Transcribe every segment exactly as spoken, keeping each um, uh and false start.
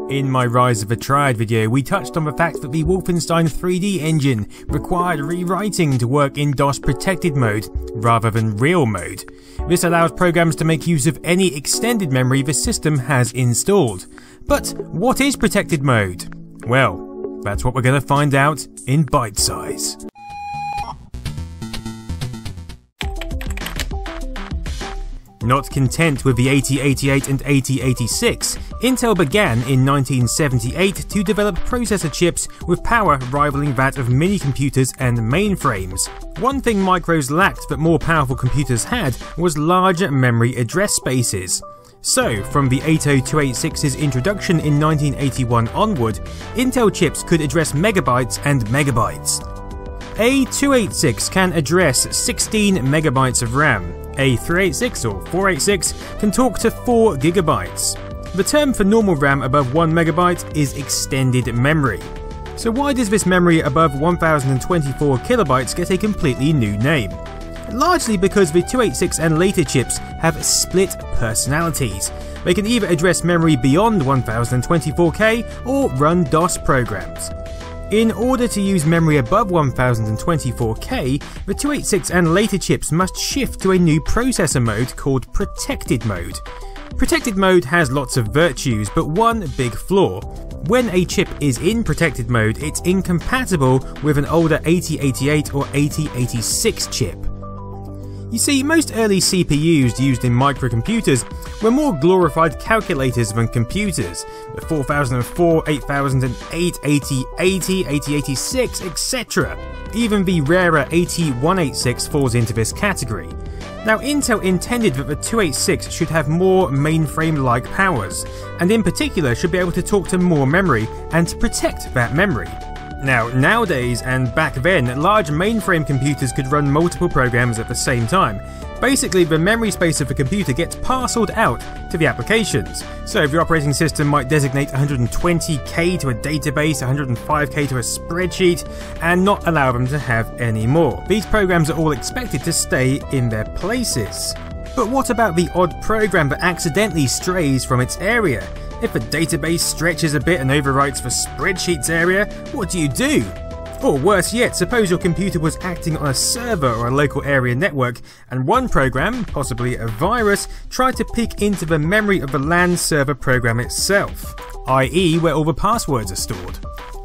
In my Rise of a Triad video, we touched on the fact that the Wolfenstein three D engine required rewriting to work in DOS protected mode rather than real mode. This allows programs to make use of any extended memory the system has installed. But what is protected mode? Well, that's what we're going to find out in Byte Size. Not content with the eighty eighty-eight and eighty eighty-six, Intel began in nineteen seventy-eight to develop processor chips with power rivaling that of mini-computers and mainframes. One thing micros lacked that more powerful computers had was larger memory address spaces. So, from the eighty oh two eighty-six's introduction in nineteen eighty-one onward, Intel chips could address megabytes and megabytes. A two eighty-six can address sixteen megabytes of RAM. A three eighty-six or four eighty-six can talk to four gigabytes. The term for normal RAM above one megabyte is extended memory. So why does this memory above one thousand twenty-four kilobytes get a completely new name? Largely because the two eighty-six and later chips have split personalities. They can either address memory beyond one thousand twenty-four K or run DOS programs. In order to use memory above one thousand twenty-four K, the two eighty-six and later chips must shift to a new processor mode called protected mode. Protected mode has lots of virtues, but one big flaw. When a chip is in protected mode, it's incompatible with an older eighty eighty-eight or eighty eighty-six chip. You see, most early C P Us used in microcomputers were more glorified calculators than computers. The four thousand four, eight thousand eight, eighty eighty, eighty eighty-six, et cetera. Even the rarer eighty one eighty-six falls into this category. Now, Intel intended that the two eighty-six should have more mainframe-like powers, and in particular should be able to talk to more memory and to protect that memory. Now, nowadays and back then, large mainframe computers could run multiple programs at the same time. Basically, the memory space of the computer gets parceled out to the applications. So the operating system might designate one hundred twenty K to a database, one hundred five K to a spreadsheet, and not allow them to have any more. These programs are all expected to stay in their places. But what about the odd program that accidentally strays from its area? If a database stretches a bit and overwrites the spreadsheet's area, what do you do? Or worse yet, suppose your computer was acting on a server or a local area network, and one program, possibly a virus, tried to peek into the memory of the LAN server program itself, that is where all the passwords are stored.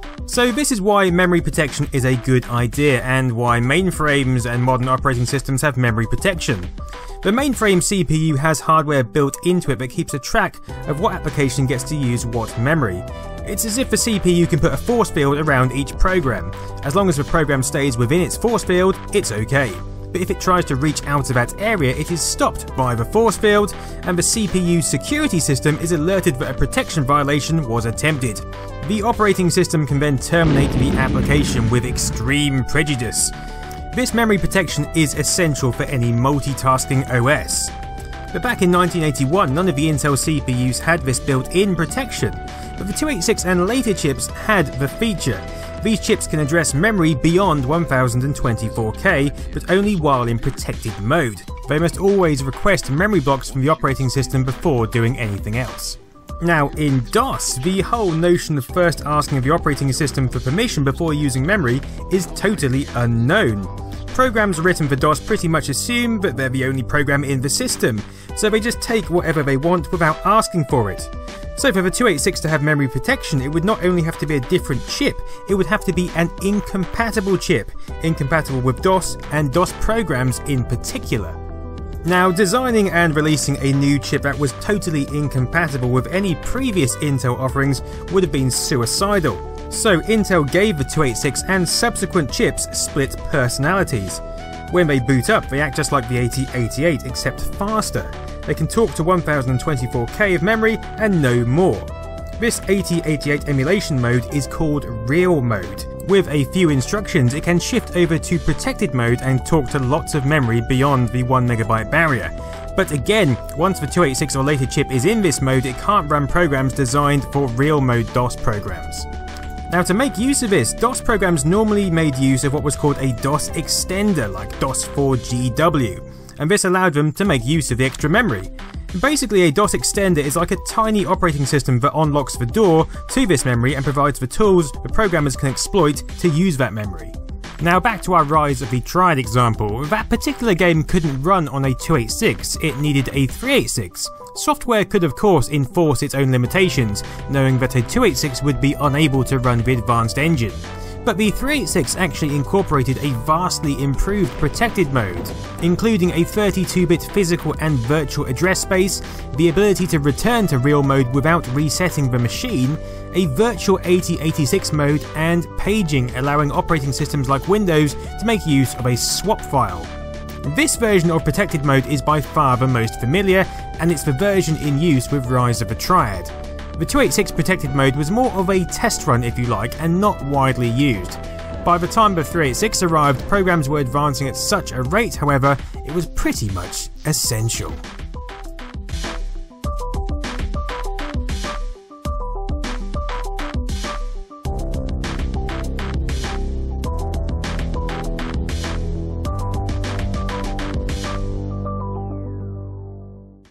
So this is why memory protection is a good idea, and why mainframes and modern operating systems have memory protection. The mainframe C P U has hardware built into it that keeps a track of what application gets to use what memory. It's as if the C P U can put a force field around each program. As long as the program stays within its force field, it's okay. But if it tries to reach out of that area, it is stopped by the force field, and the C P U's security system is alerted that a protection violation was attempted. The operating system can then terminate the application with extreme prejudice. This memory protection is essential for any multitasking O S. But back in nineteen eighty-one, none of the Intel C P Us had this built-in protection, but the two eighty-six and later chips had the feature. These chips can address memory beyond one thousand twenty-four K, but only while in protected mode. They must always request memory blocks from the operating system before doing anything else. Now, in DOS, the whole notion of first asking of the operating system for permission before using memory is totally unknown. Programs written for DOS pretty much assume that they're the only program in the system, so they just take whatever they want without asking for it. So for the two eighty-six to have memory protection, it would not only have to be a different chip, it would have to be an incompatible chip, incompatible with DOS and DOS programs in particular. Now, designing and releasing a new chip that was totally incompatible with any previous Intel offerings would have been suicidal. So Intel gave the two eighty-six and subsequent chips split personalities. When they boot up, they act just like the eighty eighty-eight, except faster. They can talk to one thousand twenty-four K of memory and no more. This eighty eighty-eight emulation mode is called real mode. With a few instructions, it can shift over to protected mode and talk to lots of memory beyond the one megabyte barrier. But again, once the two eighty-six or later chip is in this mode, it can't run programs designed for real mode DOS programs. Now, to make use of this, DOS programs normally made use of what was called a DOS extender, like DOS four G W, and this allowed them to make use of the extra memory. Basically, a DOS extender is like a tiny operating system that unlocks the door to this memory and provides the tools the programmers can exploit to use that memory. Now back to our Rise of the Triad example, that particular game couldn't run on a two eighty-six, it needed a three eighty-six. Software could of course enforce its own limitations, knowing that a two eighty-six would be unable to run the advanced engine. But the three eighty-six actually incorporated a vastly improved protected mode, including a thirty-two bit physical and virtual address space, the ability to return to real mode without resetting the machine, a virtual eighty eighty-six mode, and paging, allowing operating systems like Windows to make use of a swap file. This version of protected mode is by far the most familiar, and it's the version in use with Rise of the Triad. The two eighty-six protected mode was more of a test run if you like, and not widely used. By the time the three eighty-six arrived, programs were advancing at such a rate, however, it was pretty much essential.